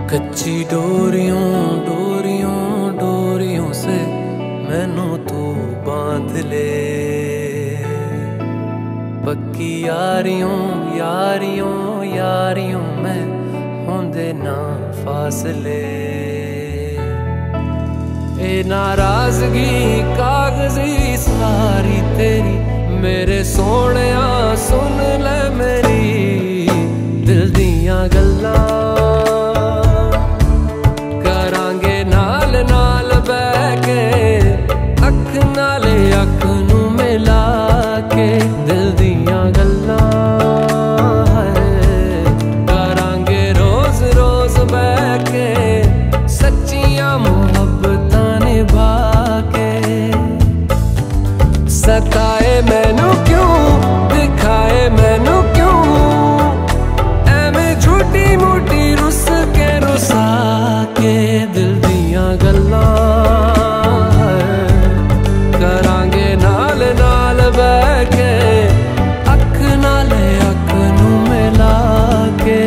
कच्ची डोरियों डोरियों डोरियों से मैनू तू बांध ले, पक्की यारियों यारियों यारियों में होंदे ना फासले। ए नाराजगी कागजी सारी तेरी, मेरे सोहणिया सुन ले मेरी दिल दियां गल्लां। करांगे नाल नाल बह के, अख नाले अख नू मिला के दिल दियां गल्लां। करांगे रोज रोज बह के सच्चियां मुहब्बतां निभा के। सताए मैनू क्यों दिखाए मैनू क्यों, एवें झूठी मूठी रुस के रुसा के दिल दियां गल्लां। करांगे नाल नाल बह के, अख नाले अख नू मिला के।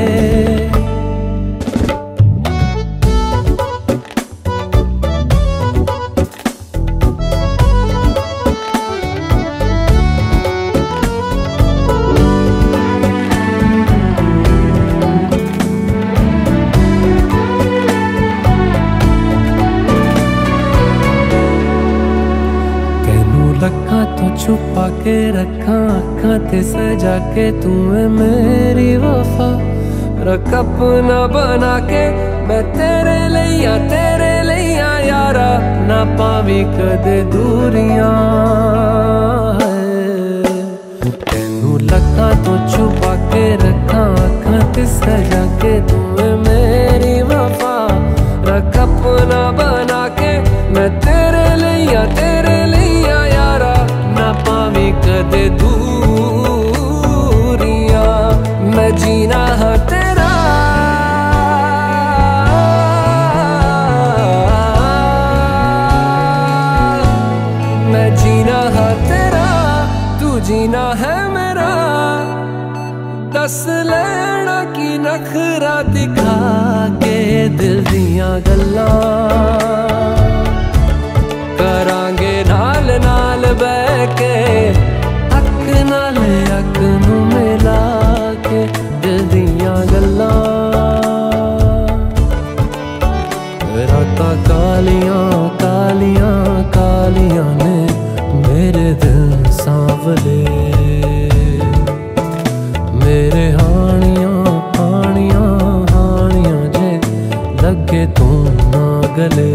लखा तो छुपा के रखा अखा ते सजा के, तू है मेरी वफा। रख अपना बना के मैं तेरे लिया यारा, ना पावी कदे दूरियां। तेनू लखा तो छुपा के रखा अखा ते सजा के, तू है मेरी वफा। रख अपना बना के मैं तेरे लिया यारा, ना पावी कदे दूरियां। मैं जीना है तेरा मैं जीना है तेरा, तू जीना है मेरा। दस लेना की नखरा दिखा के दिल दियां गल्लां। करांगे नाल नाल बह के, अख नाले अख नू मिला के दिल दियां गल्लां। रातां कालियां कालियां कालियां ने मेरे दिल सांवले, मेरे हानियां हानियां हानियां जे लगे तू ना गले।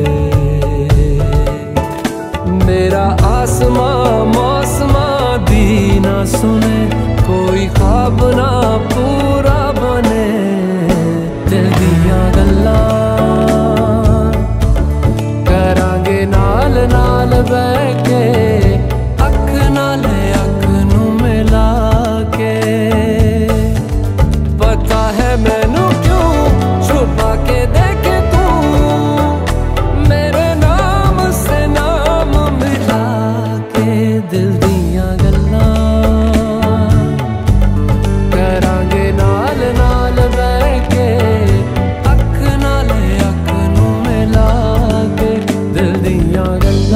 मेरा आसमां मौसमां दी ना सुने, कोई ख्वाब ना पूरा बने दिल दियां गल्लां। करांगे नाल नाल बह के, अख नाले अख नू मिला के। पता है मैनू क्यों छुपा के देखे तू, मेरे नाम से नाम मिला के दिल दियां गल्लां। करांगे नाल नाल बह के, अख नाले अख नू मिला के दिल दियां गल्लां।